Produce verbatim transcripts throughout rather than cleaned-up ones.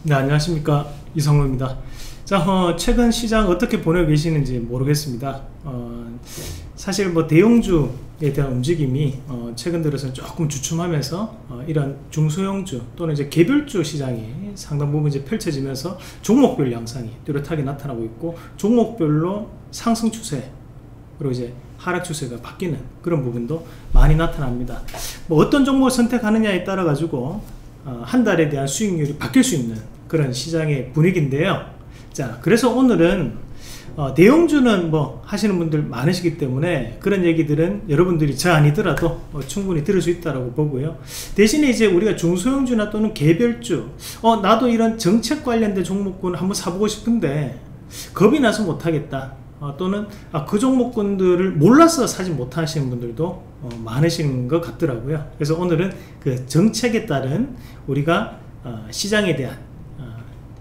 네, 안녕하십니까, 이성호입니다. 자, 어, 최근 시장 어떻게 보내고 계시는지 모르겠습니다. 어, 사실 뭐 대형주에 대한 움직임이 어, 최근 들어서 조금 주춤하면서 어, 이런 중소형주 또는 이제 개별주 시장이 상당 부분 이제 펼쳐지면서 종목별 양상이 뚜렷하게 나타나고 있고, 종목별로 상승 추세 그리고 이제 하락 추세가 바뀌는 그런 부분도 많이 나타납니다. 뭐 어떤 종목을 선택하느냐에 따라 가지고 어, 한 달에 대한 수익률이 바뀔 수 있는 그런 시장의 분위기인데요. 자, 그래서 오늘은 어, 대형주는 뭐 하시는 분들 많으시기 때문에 그런 얘기들은 여러분들이 저 아니더라도 어, 충분히 들을 수 있다고 보고요. 대신에 이제 우리가 중소형주나 또는 개별주, 어, 나도 이런 정책 관련된 종목군 한번 사보고 싶은데 겁이 나서 못하겠다, 어, 또는 아, 그 종목군들을 몰라서 사지 못하시는 분들도 어, 많으신 것 같더라고요. 그래서 오늘은 그 정책에 따른 우리가 어, 시장에 대한 어,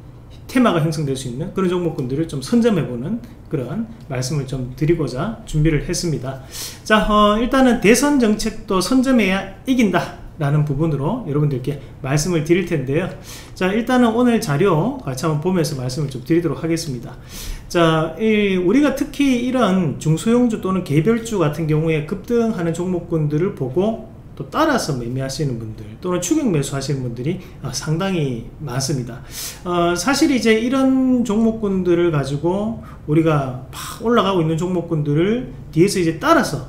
테마가 형성될 수 있는 그런 종목군들을 좀 선점해보는 그런 말씀을 좀 드리고자 준비를 했습니다. 자, 어, 일단은 대선 정책도 선점해야 이긴다 라는 부분으로 여러분들께 말씀을 드릴 텐데요. 자, 일단은 오늘 자료 같이 한번 보면서 말씀을 좀 드리도록 하겠습니다. 자, 이 우리가 특히 이런 중소형주 또는 개별주 같은 경우에 급등하는 종목군들을 보고 또 따라서 매매하시는 분들 또는 추격 매수 하시는 분들이 상당히 많습니다. 어, 사실 이제 이런 종목군들을 가지고 우리가 막 올라가고 있는 종목군들을 뒤에서 이제 따라서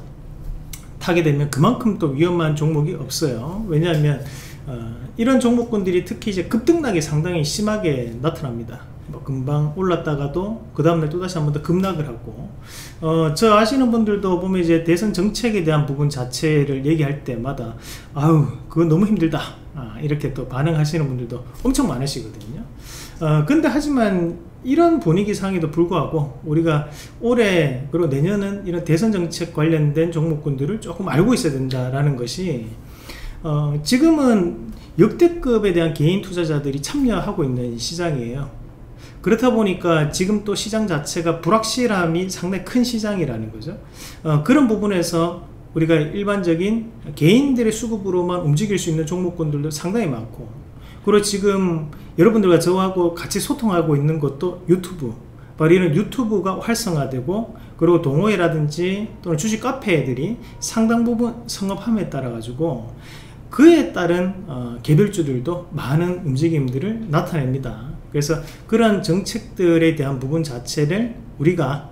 타게 되면 그만큼 또 위험한 종목이 없어요. 왜냐하면 어, 이런 종목군들이 특히 이제 급등락이 상당히 심하게 나타납니다. 뭐 금방 올랐다가도 그 다음날 또다시 한 번 더 급락을 하고, 어, 저 아시는 분들도 보면 이제 대선 정책에 대한 부분 자체를 얘기할 때마다 아우 그건 너무 힘들다, 아, 이렇게 또 반응하시는 분들도 엄청 많으시거든요. 어, 근데 하지만 이런 분위기 상에도 불구하고 우리가 올해 그리고 내년은 이런 대선 정책 관련된 종목군들을 조금 알고 있어야 된다라는 것이, 어, 지금은 역대급에 대한 개인 투자자들이 참여하고 있는 시장이에요. 그렇다 보니까 지금 또 시장 자체가 불확실함이 상당히 큰 시장이라는 거죠. 어, 그런 부분에서 우리가 일반적인 개인들의 수급으로만 움직일 수 있는 종목군들도 상당히 많고, 그리고 지금 여러분들과 저하고 같이 소통하고 있는 것도 유튜브, 바로 이런 유튜브가 활성화되고, 그리고 동호회라든지 또는 주식 카페들이 상당 부분 성업함에 따라 가지고 그에 따른 어, 개별주들도 많은 움직임들을 나타냅니다. 그래서 그런 정책들에 대한 부분 자체를 우리가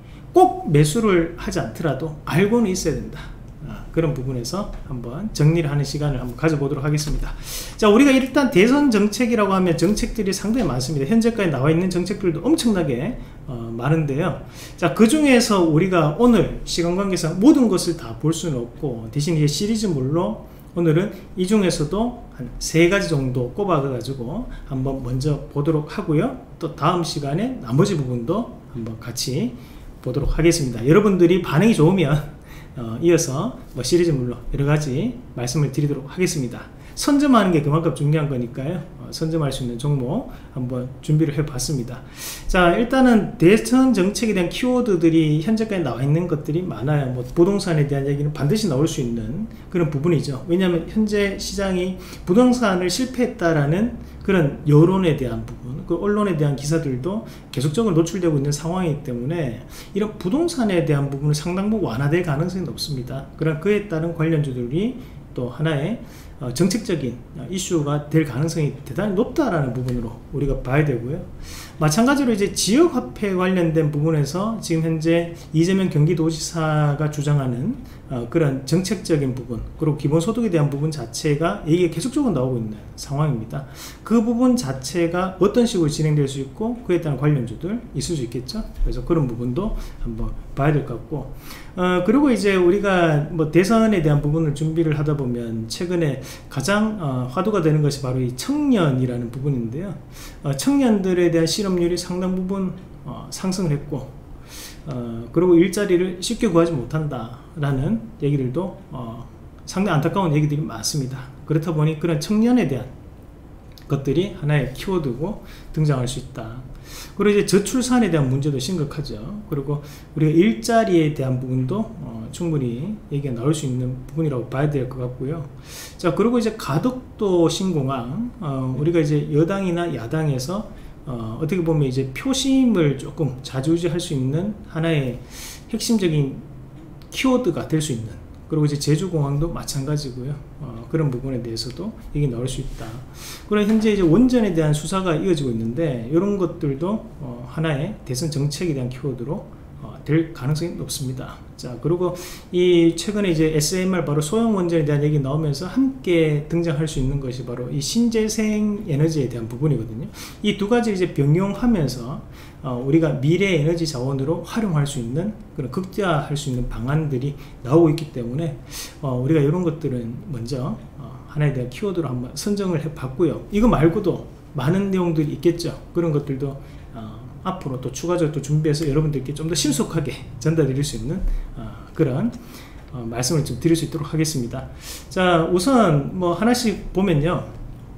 꼭 매수를 하지 않더라도 알고는 있어야 된다, 그런 부분에서 한번 정리를 하는 시간을 한번 가져보도록 하겠습니다. 자, 우리가 일단 대선 정책이라고 하면 정책들이 상당히 많습니다. 현재까지 나와 있는 정책들도 엄청나게 어, 많은데요. 자, 그 중에서 우리가 오늘 시간 관계상 모든 것을 다 볼 수는 없고, 대신 이제 시리즈물로 오늘은 이 중에서도 한 세 가지 정도 꼽아 가지고 한번 먼저 보도록 하고요. 또 다음 시간에 나머지 부분도 한번 같이 보도록 하겠습니다. 여러분들이 반응이 좋으면 어, 이어서 뭐 시리즈물로 여러가지 말씀을 드리도록 하겠습니다. 선점하는 게 그만큼 중요한 거니까요. 어, 선점할 수 있는 종목 한번 준비를 해 봤습니다. 자, 일단은 대선 정책에 대한 키워드들이 현재까지 나와 있는 것들이 많아요. 뭐 부동산에 대한 얘기는 반드시 나올 수 있는 그런 부분이죠. 왜냐하면 현재 시장이 부동산을 실패했다라는 그런 여론에 대한 부분, 그 언론에 대한 기사들도 계속적으로 노출되고 있는 상황이기 때문에 이런 부동산에 대한 부분은 상당 부분 완화될 가능성이 높습니다. 그런 그에 따른 관련주들이 또 하나의 어, 정책적인 이슈가 될 가능성이 대단히 높다라는 부분으로 우리가 봐야 되고요. 마찬가지로 이제 지역화폐 관련된 부분에서 지금 현재 이재명 경기도지사가 주장하는 어, 그런 정책적인 부분, 그리고 기본소득에 대한 부분 자체가 얘기가 계속적으로 나오고 있는 상황입니다. 그 부분 자체가 어떤 식으로 진행될 수 있고 그에 따른 관련주들 있을 수 있겠죠. 그래서 그런 부분도 한번 봐야 될 것 같고, 어, 그리고 이제 우리가 뭐 대선에 대한 부분을 준비를 하다 보면 최근에 가장 어, 화두가 되는 것이 바로 이 청년이라는 부분인데요. 어, 청년들에 대한 실업률이 상당 부분 어, 상승을 했고, 어, 그리고 일자리를 쉽게 구하지 못한다 라는 얘기들도 어, 상당히 안타까운 얘기들이 많습니다. 그렇다 보니 그런 청년에 대한 것들이 하나의 키워드고 등장할 수 있다. 그리고 이제 저출산에 대한 문제도 심각하죠. 그리고 우리가 일자리에 대한 부분도 어, 충분히 얘기가 나올 수 있는 부분이라고 봐야 될 것 같고요. 자, 그리고 이제 가덕도 신공항, 어, 우리가 이제 여당이나 야당에서 어, 어떻게 보면 이제 표심을 조금 좌지우지할 수 있는 하나의 핵심적인 키워드가 될 수 있는, 그리고 이제 제주공항도 마찬가지고요. 어, 그런 부분에 대해서도 얘기 나올 수 있다. 그리고 현재 이제 원전에 대한 수사가 이어지고 있는데, 이런 것들도 어, 하나의 대선 정책에 대한 키워드로 어, 될 가능성이 높습니다. 자, 그리고 이 최근에 이제 에스엠알 바로 소형 원전에 대한 얘기 나오면서 함께 등장할 수 있는 것이 바로 이 신재생 에너지에 대한 부분이거든요. 이 두 가지 이제 병용하면서 어, 우리가 미래 에너지 자원으로 활용할 수 있는, 그런 극대화할 수 있는 방안들이 나오고 있기 때문에 어, 우리가 이런 것들은 먼저 어, 하나에 대한 키워드로 한번 선정을 해 봤고요. 이거 말고도 많은 내용들이 있겠죠. 그런 것들도 어, 앞으로 또 추가적으로 또 준비해서 여러분들께 좀 더 신속하게 전달드릴 수 있는 어, 그런 어, 말씀을 좀 드릴 수 있도록 하겠습니다. 자, 우선 뭐 하나씩 보면요.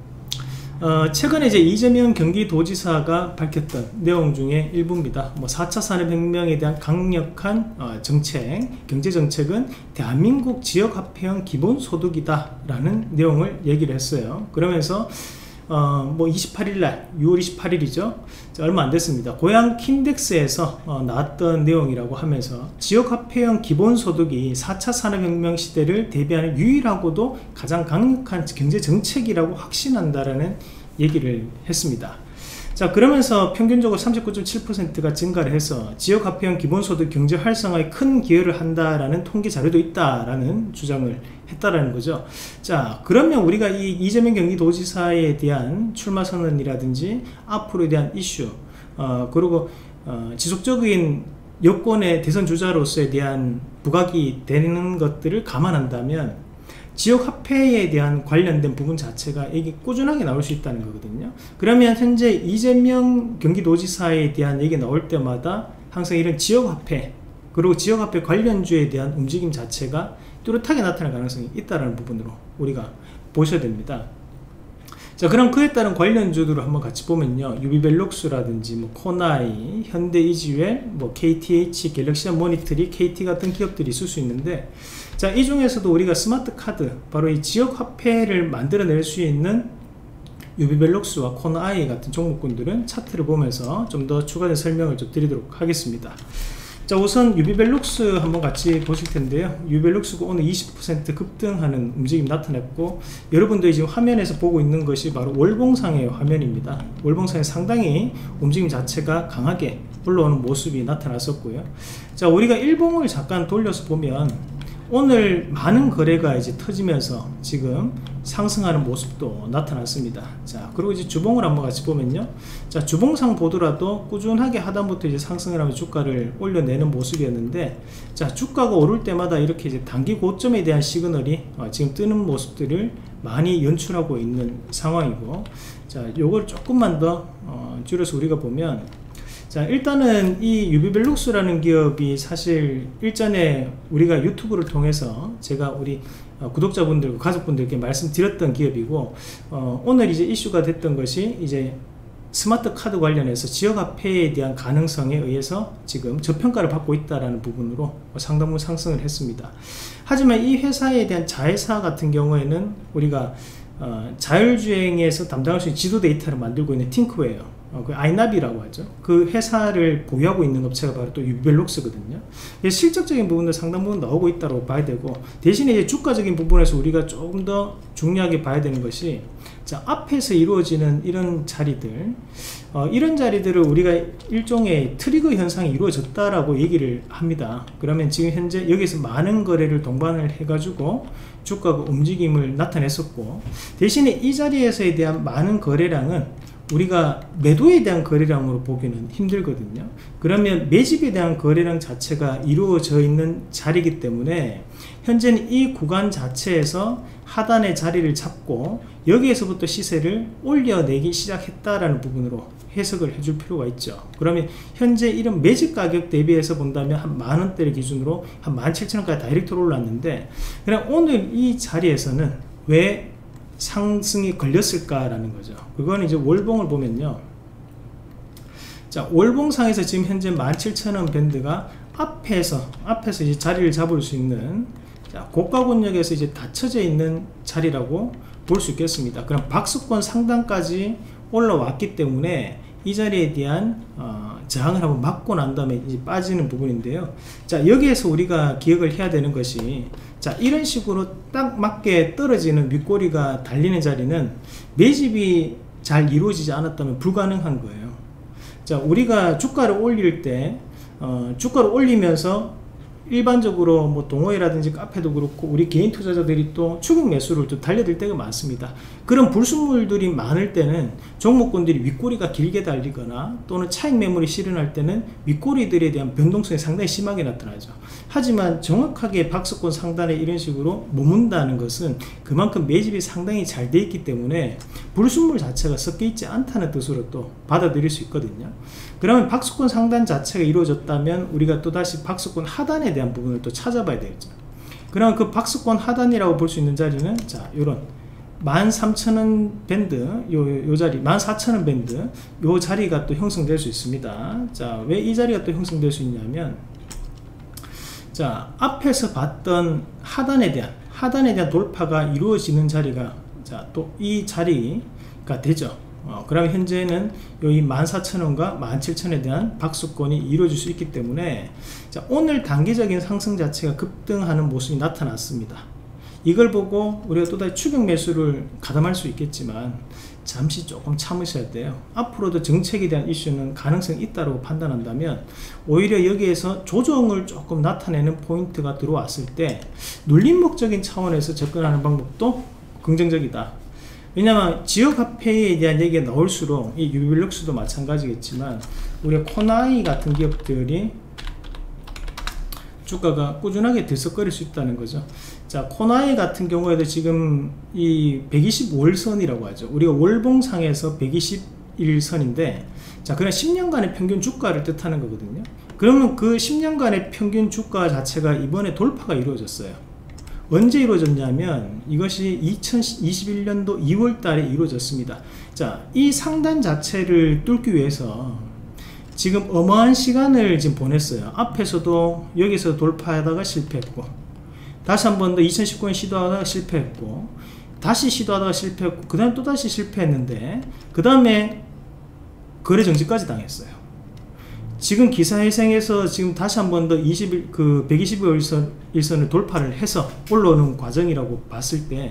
어, 최근에 이제 이재명 경기도지사가 밝혔던 내용 중에 일부입니다. 뭐 사 차 산업혁명에 대한 강력한 어, 정책, 경제정책은 대한민국 지역화폐형 기본소득이다 라는 내용을 얘기를 했어요. 그러면서 어, 뭐 이십팔 일날 유월 이십팔일이죠. 얼마 안 됐습니다. 고양 킨덱스에서 어, 나왔던 내용이라고 하면서 지역화폐형 기본소득이 사 차 산업혁명 시대를 대비하는 유일하고도 가장 강력한 경제정책이라고 확신한다라는 얘기를 했습니다. 자, 그러면서 평균적으로 삼십구 점 칠 퍼센트가 증가를 해서 지역화폐형 기본소득 경제 활성화에 큰 기여를 한다라는 통계 자료도 있다라는 주장을 했다라는 거죠. 자, 그러면 우리가 이 이재명 경기도지사에 대한 출마 선언이라든지 앞으로에 대한 이슈, 어, 그리고 어, 지속적인 여권의 대선 주자로서에 대한 부각이 되는 것들을 감안한다면 지역화폐에 대한 관련된 부분 자체가 이게 꾸준하게 나올 수 있다는 거거든요. 그러면 현재 이재명 경기도지사에 대한 얘기 나올 때마다 항상 이런 지역화폐, 그리고 지역화폐 관련주에 대한 움직임 자체가 뚜렷하게 나타날 가능성이 있다는 부분으로 우리가 보셔야 됩니다. 자, 그럼 그에 따른 관련주들을 한번 같이 보면요. 유비벨록스라든지 뭐 코나이, 현대이지웰, 뭐 케이티에이치, 갤럭시안 모니터리, 케이티 같은 기업들이 있을 수 있는데, 자, 이 중에서도 우리가 스마트 카드, 바로 이 지역 화폐를 만들어낼 수 있는 유비벨록스와 코나이 같은 종목군들은 차트를 보면서 좀 더 추가된 설명을 좀 드리도록 하겠습니다. 자, 우선 유비벨록스 한번 같이 보실 텐데요. 유비벨록스가 오늘 이십 퍼센트 급등하는 움직임 나타냈고, 여러분들이 지금 화면에서 보고 있는 것이 바로 월봉상의 화면입니다. 월봉상에 상당히 움직임 자체가 강하게 올라오는 모습이 나타났었고요. 자, 우리가 일봉을 잠깐 돌려서 보면 오늘 많은 거래가 이제 터지면서 지금 상승하는 모습도 나타났습니다. 자, 그리고 이제 주봉을 한번 같이 보면요. 자, 주봉상 보더라도 꾸준하게 하단부터 이제 상승을 하면서 주가를 올려내는 모습이었는데, 자, 주가가 오를 때마다 이렇게 이제 단기 고점에 대한 시그널이 어, 지금 뜨는 모습들을 많이 연출하고 있는 상황이고, 자, 요걸 조금만 더 어, 줄여서 우리가 보면, 자, 일단은 이 유비벨록스라는 기업이 사실 일전에 우리가 유튜브를 통해서 제가 우리 어, 구독자분들과 가족분들께 말씀드렸던 기업이고, 어, 오늘 이제 이슈가 됐던 것이 이제 스마트 카드 관련해서 지역화폐에 대한 가능성에 의해서 지금 저평가를 받고 있다는 부분으로 상당 부분 상승을 했습니다. 하지만 이 회사에 대한 자회사 같은 경우에는 우리가 어, 자율주행에서 담당할 수 있는 지도 데이터를 만들고 있는 팅크웨어, 어, 그 아이나비라고 하죠. 그 회사를 보유하고 있는 업체가 바로 또 유비벨록스거든요. 실적적인 부분도 상당 부분 나오고 있다고 봐야 되고, 대신에 이제 주가적인 부분에서 우리가 조금 더 중요하게 봐야 되는 것이, 자, 앞에서 이루어지는 이런 자리들, 어, 이런 자리들을 우리가 일종의 트리거 현상이 이루어졌다라고 얘기를 합니다. 그러면 지금 현재 여기서 많은 거래를 동반을 해가지고 주가가 움직임을 나타냈었고, 대신에 이 자리에서에 대한 많은 거래량은 우리가 매도에 대한 거래량으로 보기는 힘들거든요. 그러면 매집에 대한 거래량 자체가 이루어져 있는 자리이기 때문에 현재는 이 구간 자체에서 하단의 자리를 잡고 여기에서부터 시세를 올려내기 시작했다라는 부분으로 해석을 해줄 필요가 있죠. 그러면 현재 이런 매집 가격 대비해서 본다면 한 만원대를 기준으로 한 만 칠천 원까지 다이렉트로 올랐는데, 그냥 오늘 이 자리에서는 왜 상승이 걸렸을까라는 거죠. 그건 이제 월봉을 보면요. 자, 월봉상에서 지금 현재 만 칠천 원 밴드가 앞에서, 앞에서 이제 자리를 잡을 수 있는, 자, 고가권역에서 이제 닫혀져 있는 자리라고 볼 수 있겠습니다. 그럼 박스권 상단까지 올라왔기 때문에 이 자리에 대한 어, 저항을 한번 막고 난 다음에 이제 빠지는 부분인데요. 자, 여기에서 우리가 기억을 해야 되는 것이, 자, 이런 식으로 딱 맞게 떨어지는 윗꼬리가 달리는 자리는 매집이 잘 이루어지지 않았다면 불가능한 거예요. 자, 우리가 주가를 올릴 때 어, 주가를 올리면서 일반적으로 뭐 동호회라든지 카페도 그렇고 우리 개인 투자자들이 또 추격 매수를 또 달려들 때가 많습니다. 그런 불순물들이 많을 때는 종목군들이 윗꼬리가 길게 달리거나 또는 차익 매물이 실현할 때는 윗꼬리들에 대한 변동성이 상당히 심하게 나타나죠. 하지만 정확하게 박스권 상단에 이런 식으로 머문다는 것은 그만큼 매집이 상당히 잘 돼 있기 때문에 불순물 자체가 섞여 있지 않다는 뜻으로 또 받아들일 수 있거든요. 그러면 박스권 상단 자체가 이루어졌다면 우리가 또다시 박스권 하단에 대한 부분을 또 찾아봐야 되겠죠. 그럼 그 박스권 하단이라고 볼 수 있는 자리는, 자, 요런 만 삼천 원 밴드, 요, 요 자리, 만 사천 원 밴드, 요 자리가 또 형성될 수 있습니다. 자, 왜 이 자리가 또 형성될 수 있냐면, 자, 앞에서 봤던 하단에 대한, 하단에 대한 돌파가 이루어지는 자리가, 자, 또 이 자리가 되죠. 어, 그러면 현재는 여기 만 사천 원과 만 칠천 원에 대한 박스권이 이루어질 수 있기 때문에, 자, 오늘 단기적인 상승 자체가 급등하는 모습이 나타났습니다. 이걸 보고 우리가 또다시 추격 매수를 가담할 수 있겠지만 잠시 조금 참으셔야 돼요. 앞으로도 정책에 대한 이슈는 가능성이 있다고 판단한다면 오히려 여기에서 조정을 조금 나타내는 포인트가 들어왔을 때 눌림목적인 차원에서 접근하는 방법도 긍정적이다. 왜냐하면 지역화폐에 대한 얘기가 나올수록 이 유빌럭스도 마찬가지겠지만 우리가 코나이 같은 기업들이 주가가 꾸준하게 들썩거릴 수 있다는 거죠. 자, 코나이 같은 경우에도 지금 이 백이십오 일선이라고 하죠. 우리가 월봉상에서 백이십일 선인데, 자, 그냥 십 년간의 평균 주가를 뜻하는 거거든요. 그러면 그 십 년간의 평균 주가 자체가 이번에 돌파가 이루어졌어요. 언제 이루어졌냐면 이것이 이천이십일 년도 이월 달에 이루어졌습니다. 자, 이 상단 자체를 뚫기 위해서 지금 어마어마한 시간을 지금 보냈어요. 앞에서도 여기서 돌파하다가 실패했고, 다시 한 번 더 이천십구 년 시도하다가 실패했고, 다시 시도하다가 실패했고, 그 다음에 또 다시 실패했는데, 그 다음에 거래 정지까지 당했어요. 지금 기사회생에서 지금 다시 한 번 더 이십, 그 백이십오 일선, 일선을 돌파를 해서 올라오는 과정이라고 봤을 때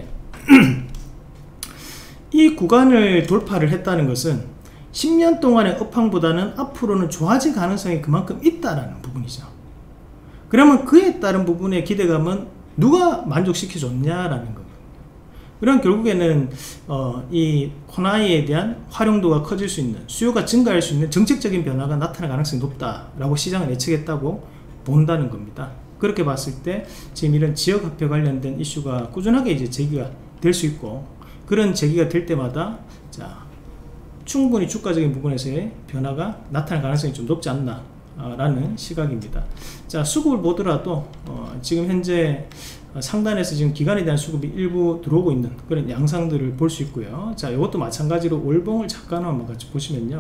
이 구간을 돌파를 했다는 것은 십 년 동안의 업황보다는 앞으로는 좋아질 가능성이 그만큼 있다라는 부분이죠. 그러면 그에 따른 부분의 기대감은 누가 만족시켜 줬냐라는 겁니다. 그럼 결국에는 어, 이 코나이에 대한 활용도가 커질 수 있는, 수요가 증가할 수 있는 정책적인 변화가 나타날 가능성이 높다라고 시장을 예측했다고 본다는 겁니다. 그렇게 봤을 때 지금 이런 지역화폐 관련된 이슈가 꾸준하게 이제 제기가 될 수 있고, 그런 제기가 될 때마다 자, 충분히 주가적인 부분에서의 변화가 나타날 가능성이 좀 높지 않나 라는 시각입니다. 자, 수급을 보더라도 어, 지금 현재 상단에서 지금 기간에 대한 수급이 일부 들어오고 있는 그런 양상들을 볼 수 있고요. 자, 이것도 마찬가지로 월봉을 잠깐 한번 같이 보시면요.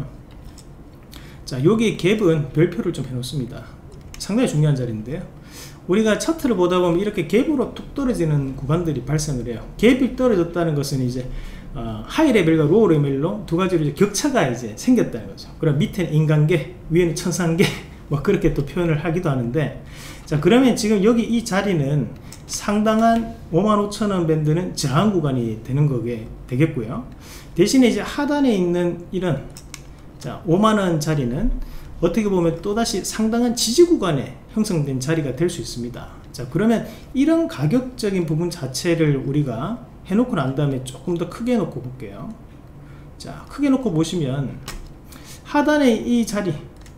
자, 여기 갭은 별표를 좀 해놓습니다. 상당히 중요한 자리인데요. 우리가 차트를 보다 보면 이렇게 갭으로 툭 떨어지는 구간들이 발생을 해요. 갭이 떨어졌다는 것은 이제 어, 하이 레벨과 로우 레벨로 두 가지로 이제 격차가 이제 생겼다는 거죠. 그럼 밑에는 인간계, 위에는 천상계, 뭐 그렇게 또 표현을 하기도 하는데, 자, 그러면 지금 여기 이 자리는 상당한 오만 오천 원 밴드는 저항 구간이 되는 거게 되겠고요. 대신에 이제 하단에 있는 이런 자 오만 원 자리는 어떻게 보면 또다시 상당한 지지 구간에 형성된 자리가 될 수 있습니다. 자, 그러면 이런 가격적인 부분 자체를 우리가 해놓고 난 다음에 조금 더 크게 놓고 볼게요. 자, 크게 놓고 보시면 하단에 이 자리,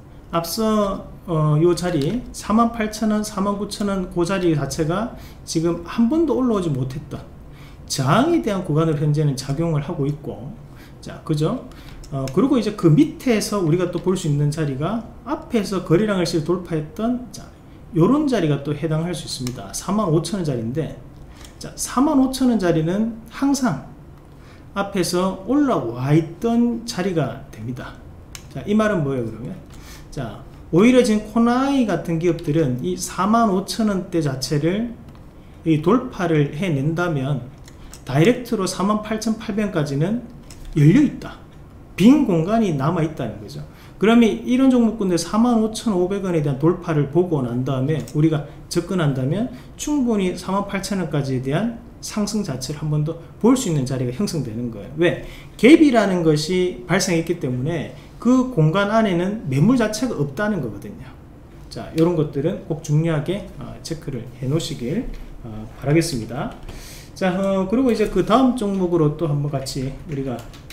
앞서 어, 요 자리 사만 팔천 원, 사만 구천 원 그 자리 자체가 지금 한 번도 올라오지 못했던 저항에 대한 구간을 현재는 작용을 하고 있고, 자, 그죠? 어, 그리고 이제 그 밑에서 우리가 또 볼 수 있는 자리가 앞에서 거래량을 실 돌파했던 자, 요런 자리가 또 해당할 수 있습니다. 사만 오천 원 자리인데, 자, 사만 오천 원 자리는 항상 앞에서 올라와 있던 자리가 됩니다. 자, 이 말은 뭐예요 그러면? 자, 오히려 지금 코나이 같은 기업들은 이 사만 오천 원대 자체를 이 돌파를 해낸다면 다이렉트로 사만 팔천팔백 원까지는 열려있다, 빈 공간이 남아있다는 거죠. 그러면 이런 종목군들 사만 오천오백 원에 대한 돌파를 보고 난 다음에 우리가 접근한다면 충분히 사만 팔천 원까지에 대한 상승 자체를 한 번 더 볼 수 있는 자리가 형성되는 거예요. 왜? 갭이라는 것이 발생했기 때문에 그 공간 안에는 매물 자체가 없다는 거거든요. 자, 이런 것들은 꼭 중요하게 어, 체크를 해 놓으시길 어, 바라겠습니다. 자, 어, 그리고 이제 그 다음 종목으로 또 한번 같이 우리가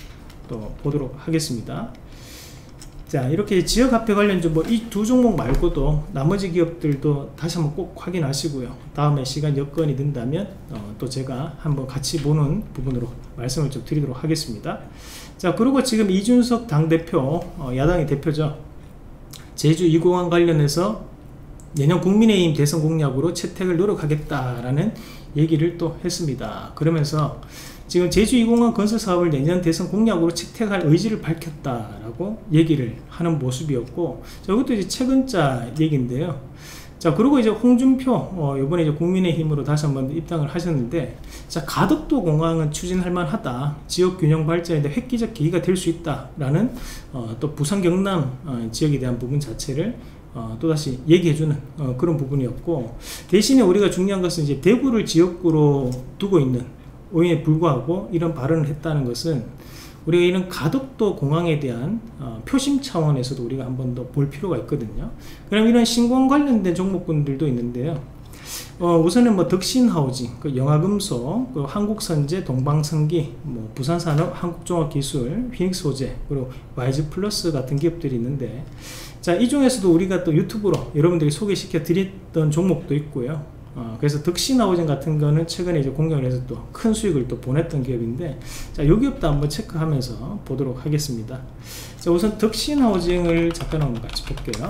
또 보도록 하겠습니다. 자, 이렇게 지역화폐 관련주 뭐 이 두 종목 말고도 나머지 기업들도 다시 한번 꼭 확인하시고요. 다음에 시간 여건이 된다면 어, 또 제가 한번 같이 보는 부분으로 말씀을 좀 드리도록 하겠습니다. 자, 그리고 지금 이준석 당대표, 어, 야당의 대표죠. 제주 이공항 관련해서 내년 국민의힘 대선 공약으로 채택을 노력하겠다라는 얘기를 또 했습니다. 그러면서 지금 제주 이공항 건설 사업을 내년 대선 공약으로 채택할 의지를 밝혔다라고 얘기를 하는 모습이었고, 자, 이것도 이제 최근자 얘기인데요. 자, 그리고 이제 홍준표, 어, 이번에 이제 국민의힘으로 다시 한번 입당을 하셨는데, 자, 가덕도 공항은 추진할 만하다, 지역 균형 발전에 대해 획기적 계기가 될 수 있다라는 어, 또 부산 경남 어, 지역에 대한 부분 자체를 어, 또다시 얘기해주는 어, 그런 부분이었고, 대신에 우리가 중요한 것은 이제 대구를 지역구로 두고 있는 오인에 불구하고 이런 발언을 했다는 것은 우리가 이런 가덕도 공항에 대한 어, 표심 차원에서도 우리가 한 번 더 볼 필요가 있거든요. 그럼 이런 신공 관련된 종목군들도 있는데요. 어, 우선은 뭐 덕신하우징, 그 영화금속, 그리고 한국선제, 동방성기, 뭐 부산산업, 한국종합기술, 휘닉스소재, 그리고 와이즈플러스 같은 기업들이 있는데, 자, 이 중에서도 우리가 또 유튜브로 여러분들이 소개시켜 드렸던 종목도 있고요. 어, 그래서 덕신하우징 같은 거는 최근에 이제 공격을 해서 또 큰 수익을 또 보냈던 기업인데, 자, 이 기업도 한번 체크하면서 보도록 하겠습니다. 자, 우선 덕신하우징을 잠깐 한번 같이 볼게요.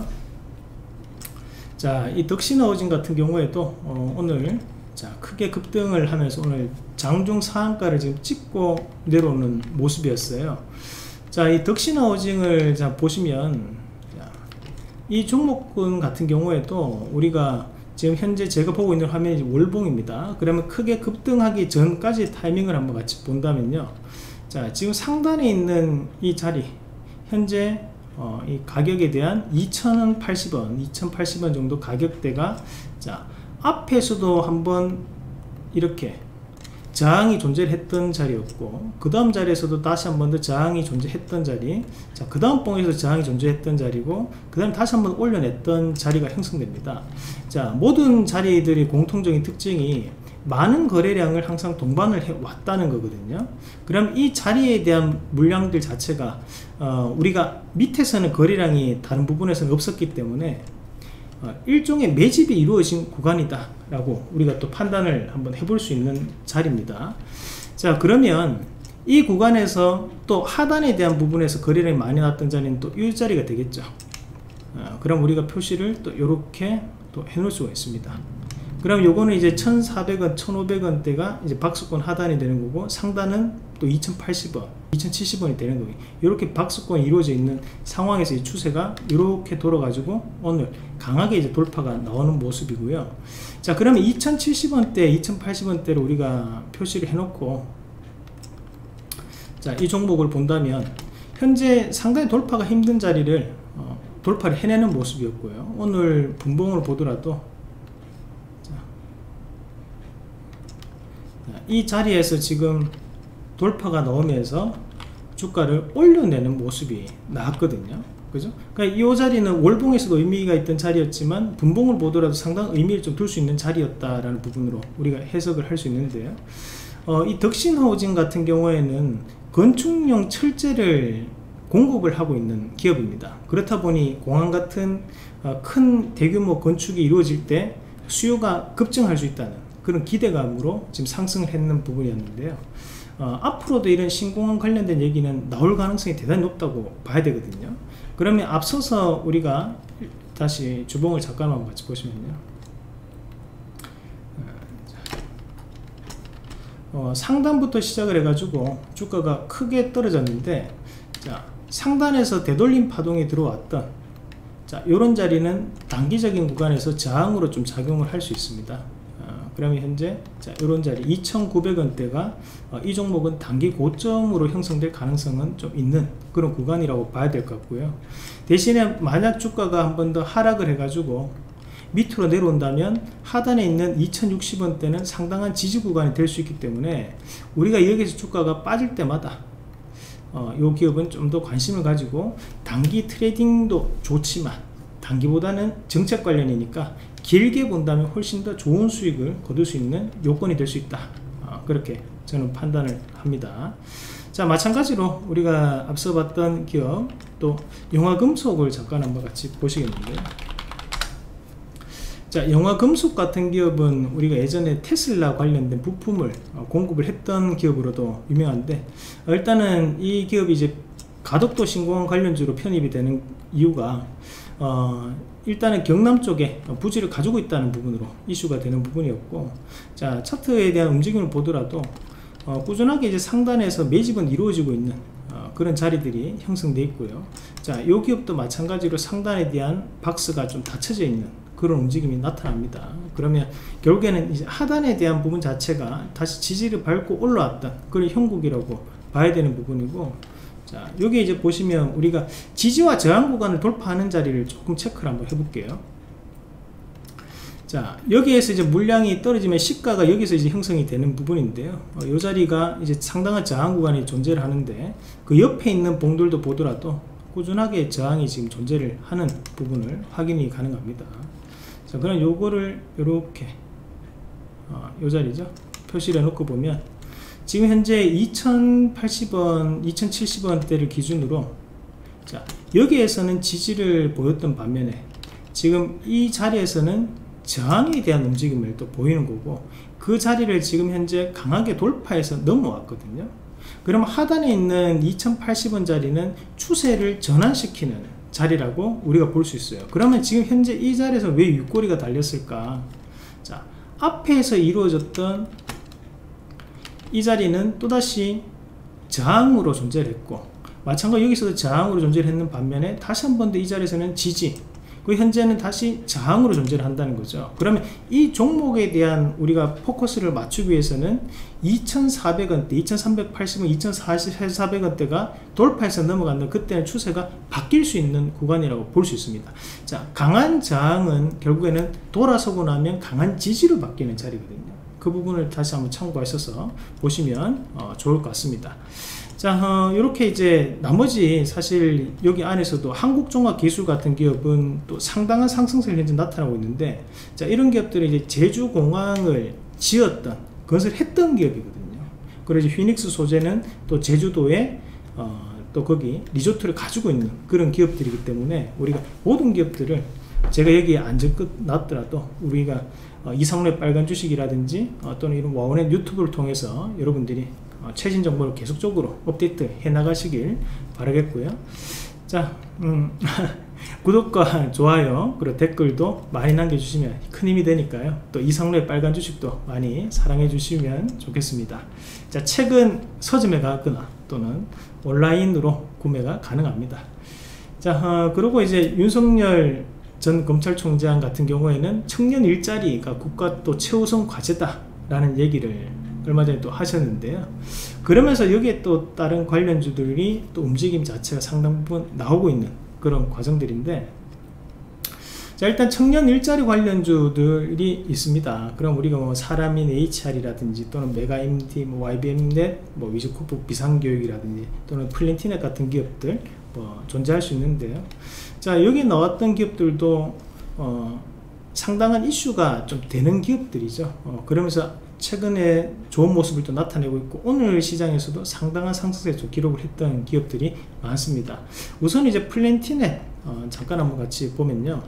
자, 이 덕신하우징 같은 경우에도 어, 오늘 자 크게 급등을 하면서 오늘 장중 상한가를 지금 찍고 내려오는 모습이었어요. 자, 이 덕신하우징을 자 보시면, 자, 이 종목군 같은 경우에도 우리가 지금 현재 제가 보고 있는 화면이 월봉입니다. 그러면 크게 급등하기 전까지 타이밍을 한번 같이 본다면요. 자, 지금 상단에 있는 이 자리, 현재 어, 이 가격에 대한 이천팔십 원, 이천팔십 원 정도 가격대가, 자, 앞에서도 한번 이렇게 저항이 존재했던 자리였고, 그 다음 자리에서도 다시 한 번 더 저항이 존재했던 자리, 자, 그 다음 봉에서 저항이 존재했던 자리고, 그 다음 다시 한번 올려냈던 자리가 형성됩니다. 자, 모든 자리들이 공통적인 특징이 많은 거래량을 항상 동반을 해 왔다는 거거든요. 그럼 이 자리에 대한 물량들 자체가 어, 우리가 밑에서는 거래량이 다른 부분에서는 없었기 때문에 어, 일종의 매집이 이루어진 구간이다 라고 우리가 또 판단을 한번 해볼 수 있는 자리입니다. 자, 그러면 이 구간에서 또 하단에 대한 부분에서 거래량이 많이 났던 자리는 또 이 자리가 되겠죠. 어, 그럼 우리가 표시를 또 이렇게 또 해놓을 수가 있습니다. 그럼 요거는 이제 천사백 원, 천오백 원대가 이제 박스권 하단이 되는 거고, 상단은 또 이천팔십 원, 이천칠십 원이 되는 거예요. 이렇게 박스권이 이루어져 있는 상황에서 이 추세가 이렇게 돌아가지고 오늘 강하게 이제 돌파가 나오는 모습이고요. 자, 그러면 이천칠십 원대, 이천팔십 원대로 우리가 표시를 해놓고, 자, 이 종목을 본다면 현재 상당히 돌파가 힘든 자리를 어, 돌파를 해내는 모습이었고요. 오늘 분봉을 보더라도 이 자리에서 지금 돌파가 나오면서 주가를 올려내는 모습이 나왔거든요. 그죠? 그러니까 이 자리는 월봉에서도 의미가 있던 자리였지만 분봉을 보더라도 상당한 의미를 좀 둘 수 있는 자리였다라는 부분으로 우리가 해석을 할 수 있는데요. 어, 이 덕신하우징 같은 경우에는 건축용 철재를 공급을 하고 있는 기업입니다. 그렇다 보니 공항 같은 어, 큰 대규모 건축이 이루어질 때 수요가 급증할 수 있다는 그런 기대감으로 지금 상승을 했는 부분이었는데요. 어, 앞으로도 이런 신공항 관련된 얘기는 나올 가능성이 대단히 높다고 봐야 되거든요. 그러면 앞서서 우리가 다시 주봉을 잠깐만 같이 보시면요. 어, 상단부터 시작을 해가지고 주가가 크게 떨어졌는데, 자, 상단에서 되돌림 파동이 들어왔던, 자, 요런 자리는 단기적인 구간에서 저항으로 좀 작용을 할 수 있습니다. 어, 그러면 현재, 자, 요런 자리 이천구백 원대가 어, 이 종목은 단기 고점으로 형성될 가능성은 좀 있는 그런 구간이라고 봐야 될 것 같고요. 대신에 만약 주가가 한 번 더 하락을 해가지고 밑으로 내려온다면 하단에 있는 이천육십 원대는 상당한 지지 구간이 될 수 있기 때문에 우리가 여기서 주가가 빠질 때마다 어, 이 기업은 좀 더 관심을 가지고, 단기 트레이딩도 좋지만 단기보다는 정책 관련이니까 길게 본다면 훨씬 더 좋은 수익을 거둘 수 있는 요건이 될 수 있다. 어, 그렇게 저는 판단을 합니다. 자, 마찬가지로 우리가 앞서 봤던 기업, 또 용화금속을 잠깐 한번 같이 보시겠는데요. 자, 용화금속 같은 기업은 우리가 예전에 테슬라 관련된 부품을 어, 공급을 했던 기업으로도 유명한데, 어, 일단은 이 기업이 이제 가덕도 신공항 관련주로 편입이 되는 이유가 어, 일단은 경남 쪽에 부지를 가지고 있다는 부분으로 이슈가 되는 부분이었고, 자, 차트에 대한 움직임을 보더라도 어, 꾸준하게 이제 상단에서 매집은 이루어지고 있는 어, 그런 자리들이 형성되어 있고요. 자, 이 기업도 마찬가지로 상단에 대한 박스가 좀 닫혀져 있는 그런 움직임이 나타납니다. 그러면 결국에는 이제 하단에 대한 부분 자체가 다시 지지를 밟고 올라왔던 그런 형국이라고 봐야 되는 부분이고, 자, 여기 이제 보시면 우리가 지지와 저항 구간을 돌파하는 자리를 조금 체크를 한번 해볼게요. 자, 여기에서 이제 물량이 떨어지면 시가가 여기서 이제 형성이 되는 부분인데요. 어, 이 자리가 이제 상당한 저항 구간이 존재를 하는데, 그 옆에 있는 봉들도 보더라도 꾸준하게 저항이 지금 존재를 하는 부분을 확인이 가능합니다. 자, 그럼 요거를 요렇게 어, 요 자리죠, 표시를 해놓고 보면 지금 현재 이천팔십 원, 이천칠십 원대를 기준으로, 자, 여기에서는 지지를 보였던 반면에 지금 이 자리에서는 저항에 대한 움직임을 또 보이는 거고, 그 자리를 지금 현재 강하게 돌파해서 넘어왔거든요. 그럼 하단에 있는 이천팔십 원 자리는 추세를 전환시키는 자리라고 우리가 볼 수 있어요. 그러면 지금 현재 이 자리에서 왜 윗꼬리가 달렸을까? 자, 앞에서 이루어졌던 이 자리는 또다시 저항으로 존재를 했고, 마찬가지로 여기서도 저항으로 존재를 했는 반면에 다시 한 번 더 이 자리에서는 지지, 그 현재는 다시 저항으로 존재를 한다는 거죠. 그러면 이 종목에 대한 우리가 포커스를 맞추기 위해서는 이천사백 원대, 이천삼백팔십 원, 이천사백 원대가 돌파해서 넘어간다. 그때는 추세가 바뀔 수 있는 구간이라고 볼 수 있습니다. 자, 강한 저항은 결국에는 돌아서고 나면 강한 지지로 바뀌는 자리거든요. 그 부분을 다시 한번 참고하셔서 보시면 어, 좋을 것 같습니다. 자, 어, 이렇게 이제 나머지 사실 여기 안에서도 한국종합기술 같은 기업은 또 상당한 상승세를 현재 나타나고 있는데, 자, 이런 기업들이 이제 제주공항을 지었던, 건설했던 기업이거든요. 그리고 이제 휘닉스 소재는 또 제주도에 어, 또 거기 리조트를 가지고 있는 그런 기업들이기 때문에 우리가 모든 기업들을 제가 여기에 안 적어놨더라도 우리가 어, 이상로의 빨간 주식이라든지 어, 또는 이런 와원의 유튜브를 통해서 여러분들이 어, 최신 정보를 계속적으로 업데이트 해 나가시길 바라겠고요. 자, 음, 구독과 좋아요 그리고 댓글도 많이 남겨주시면 큰 힘이 되니까요. 또 이상로의 빨간 주식도 많이 사랑해 주시면 좋겠습니다. 자, 책은 서점에 가거나 또는 온라인으로 구매가 가능합니다. 자, 어, 그리고 이제 윤석열 전 검찰총장 같은 경우에는 청년 일자리가 국가 또 최우선 과제다 라는 얘기를 얼마 전에 또 하셨는데요. 그러면서 여기에 또 다른 관련주들이 또 움직임 자체가 상당 부분 나오고 있는 그런 과정들인데, 자, 일단 청년 일자리 관련주들이 있습니다. 그럼 우리가 뭐 사람인 에이치알이라든지 또는 메가엠디, 뭐 와이비엠넷, 뭐 위즈쿠프 비상교육이라든지 또는 플랜티넷 같은 기업들 뭐 존재할 수 있는데요. 자, 여기 나왔던 기업들도 어, 상당한 이슈가 좀 되는 기업들이죠. 어, 그러면서 최근에 좋은 모습을 또 나타내고 있고, 오늘 시장에서도 상당한 상승세 좀 기록을 했던 기업들이 많습니다. 우선 이제 플랜티넷 어, 잠깐 한번 같이 보면요.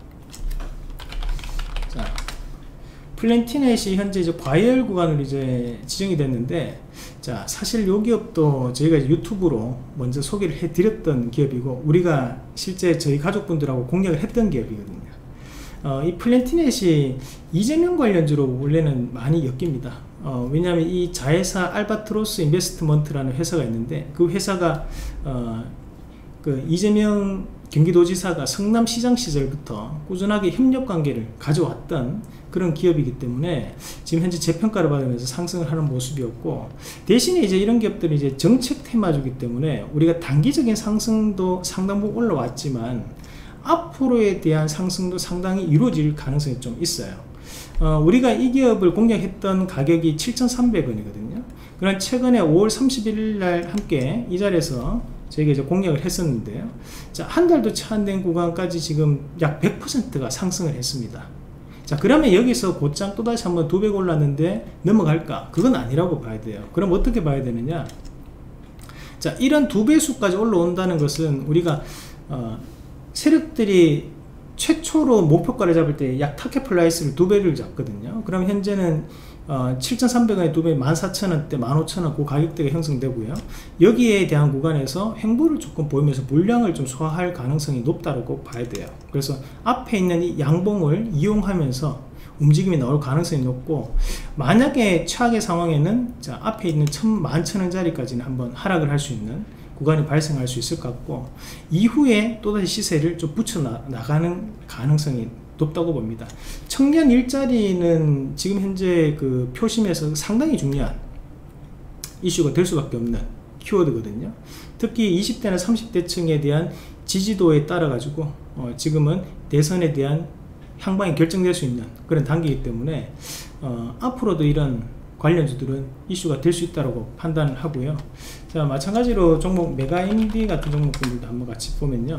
자, 플랜티넷이 현재 이제 과열 구간으로 이제 지정이 됐는데, 자, 사실 이 기업도 저희가 유튜브로 먼저 소개를 해드렸던 기업이고, 우리가 실제 저희 가족분들하고 공략을 했던 기업이거든요. 어, 이 플랜티넷이 이재명 관련주로 원래는 많이 엮입니다. 어, 왜냐하면 이 자회사 알바트로스 인베스트먼트라는 회사가 있는데 그 회사가 어, 그 이재명 경기도지사가 성남시장 시절부터 꾸준하게 협력관계를 가져왔던 그런 기업이기 때문에 지금 현재 재평가를 받으면서 상승을 하는 모습이었고, 대신에 이제 이런 기업들이 이제 정책 테마주기 때문에 우리가 단기적인 상승도 상당 부분 올라왔지만 앞으로에 대한 상승도 상당히 이루어질 가능성이 좀 있어요. 어, 우리가 이 기업을 공략했던 가격이 칠천삼백 원이거든요. 그러나 최근에 오월 삼십일일 날 함께 이 자리에서 저희가 이제 공략을 했었는데요. 자, 한 달도 채 안 된 구간까지 지금 약 백 퍼센트가 상승을 했습니다. 자, 그러면 여기서 곧장 또다시 한번 두 배 올랐는데 넘어갈까? 그건 아니라고 봐야 돼요. 그럼 어떻게 봐야 되느냐? 자, 이런 두 배수까지 올라온다는 것은 우리가 어, 세력들이 최초로 목표가를 잡을 때 약 타켓 플라이스를 두 배를 잡거든요. 그럼 현재는 어, 칠천삼백 원에 두 배 만 사천 원대, 만 오천 원 그 가격대가 형성되고요. 여기에 대한 구간에서 횡보를 조금 보이면서 물량을 좀 소화할 가능성이 높다고 봐야 돼요. 그래서 앞에 있는 이 양봉을 이용하면서 움직임이 나올 가능성이 높고, 만약에 최악의 상황에는 자, 앞에 있는 만천 원짜리까지는 한번 하락을 할 수 있는 구간이 발생할 수 있을 것 같고, 이후에 또다시 시세를 좀 붙여 나, 나가는 가능성이 높다고 봅니다. 청년 일자리는 지금 현재 그 표심에서 상당히 중요한 이슈가 될 수밖에 없는 키워드거든요. 특히 이십 대나 삼십 대 층에 대한 지지도에 따라 가지고 어 지금은 대선에 대한 향방이 결정될 수 있는 그런 단계이기 때문에 어 앞으로도 이런 관련주들은 이슈가 될 수 있다고 판단을 하고요. 자, 마찬가지로 종목 메가엠디 같은 종목들도 한번 같이 보면요.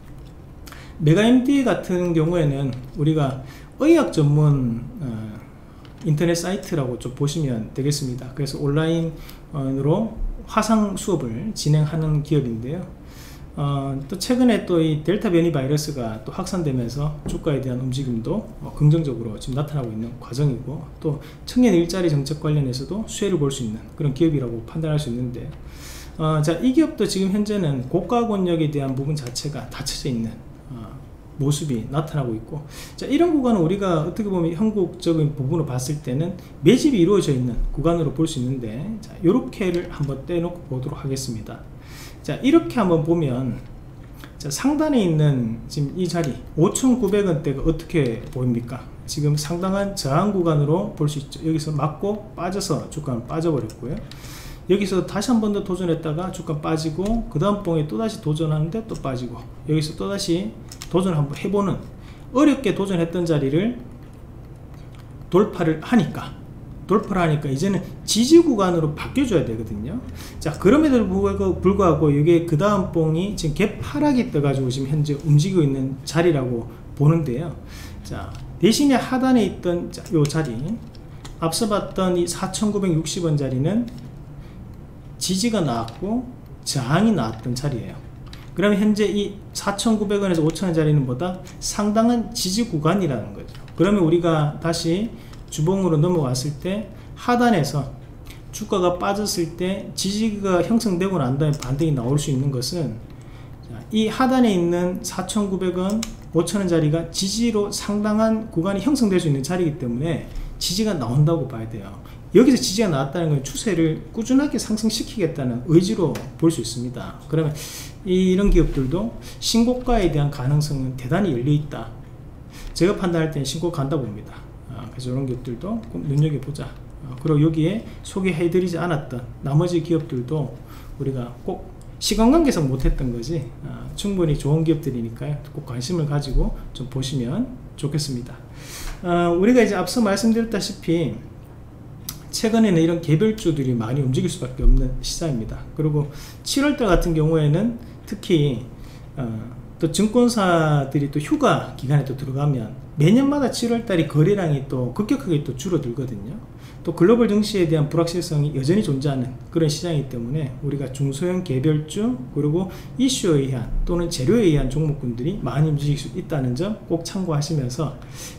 메가엠디 같은 경우에는 우리가 의학 전문 어, 인터넷 사이트라고 좀 보시면 되겠습니다. 그래서 온라인으로 화상 수업을 진행하는 기업인데요. 어, 또 최근에 또 이 델타 변이 바이러스가 또 확산되면서 주가에 대한 움직임도 어, 긍정적으로 지금 나타나고 있는 과정이고, 또 청년 일자리 정책 관련해서도 수혜를 볼 수 있는 그런 기업이라고 판단할 수 있는데, 어, 자, 이 기업도 지금 현재는 고가 권역에 대한 부분 자체가 닫혀져 있는 어, 모습이 나타나고 있고, 자, 이런 구간은 우리가 어떻게 보면 현국적인 부분으로 봤을 때는 매집이 이루어져 있는 구간으로 볼 수 있는데, 자, 요렇게를 한번 떼놓고 보도록 하겠습니다. 자, 이렇게 한번 보면 자, 상단에 있는 지금 이 자리 오천구백 원대가 어떻게 보입니까? 지금 상당한 저항 구간으로 볼 수 있죠. 여기서 맞고 빠져서 주가는 빠져버렸고요. 여기서 다시 한 번 더 도전했다가 주가 빠지고, 그 다음 봉에 또다시 도전하는데 또 빠지고, 여기서 또다시 도전을 한번 해보는, 어렵게 도전했던 자리를 돌파를 하니까 돌파를 하니까 이제는 지지 구간으로 바뀌어줘야 되거든요. 자, 그럼에도 불구하고, 불구하고 이게 그 다음 봉이 지금 갭 하락이 떠가지고 지금 현재 움직이고 있는 자리라고 보는데요. 자, 대신에 하단에 있던 이 자리, 앞서 봤던 이 사천구백육십 원 자리는 지지가 나왔고 저항이 나왔던 자리예요. 그러면 현재 이 사천구백 원에서 오천 원 자리는 보다 상당한 지지 구간이라는 거죠. 그러면 우리가 다시 주봉으로 넘어왔을 때 하단에서 주가가 빠졌을 때 지지가 형성되고 난 다음에 반등이 나올 수 있는 것은, 이 하단에 있는 사천구백 원, 오천 원 자리가 지지로 상당한 구간이 형성될 수 있는 자리이기 때문에 지지가 나온다고 봐야 돼요. 여기서 지지가 나왔다는 건 추세를 꾸준하게 상승시키겠다는 의지로 볼 수 있습니다. 그러면 이런 기업들도 신고가에 대한 가능성은 대단히 열려있다. 제가 판단할 때는 신고 간다 봅니다. 그래서 이런 기업들도 꼭 눈여겨보자. 그리고 여기에 소개해드리지 않았던 나머지 기업들도 우리가 꼭 시간관계상 못했던 거지, 충분히 좋은 기업들이니까요. 꼭 관심을 가지고 좀 보시면 좋겠습니다. 우리가 이제 앞서 말씀드렸다시피 최근에는 이런 개별주들이 많이 움직일 수밖에 없는 시장입니다. 그리고 칠월달 같은 경우에는 특히 또 증권사들이 또 휴가 기간에 또 들어가면 매년마다 칠월달이 거래량이 또 급격하게 또 줄어들거든요. 또 글로벌 증시에 대한 불확실성이 여전히 존재하는 그런 시장이기 때문에 우리가 중소형 개별주, 그리고 이슈에 의한 또는 재료에 의한 종목군들이 많이 움직일 수 있다는 점 꼭 참고하시면서,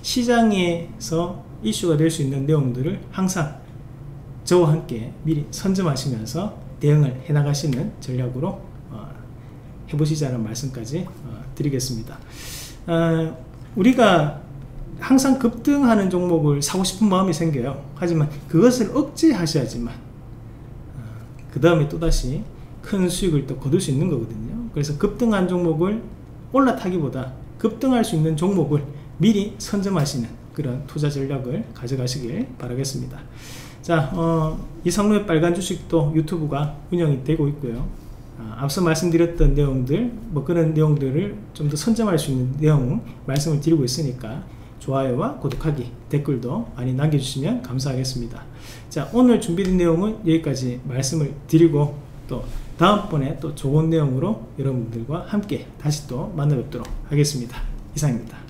시장에서 이슈가 될 수 있는 내용들을 항상 저와 함께 미리 선점하시면서 대응을 해나가시는 전략으로 어, 해보시자는 말씀까지 어, 드리겠습니다. 어, 우리가 항상 급등하는 종목을 사고 싶은 마음이 생겨요. 하지만 그것을 억제하셔야지만 그 다음에 또다시 큰 수익을 또 거둘 수 있는 거거든요. 그래서 급등한 종목을 올라타기보다 급등할 수 있는 종목을 미리 선점하시는 그런 투자 전략을 가져가시길 바라겠습니다. 자, 어, 이상로의 빨간 주식도 유튜브가 운영이 되고 있고요. 아, 앞서 말씀드렸던 내용들, 뭐 그런 내용들을 좀 더 선점할 수 있는 내용 말씀을 드리고 있으니까 좋아요와 구독하기, 댓글도 많이 남겨주시면 감사하겠습니다. 자, 오늘 준비된 내용은 여기까지 말씀을 드리고 또 다음번에 또 좋은 내용으로 여러분들과 함께 다시 또 만나 뵙도록 하겠습니다. 이상입니다.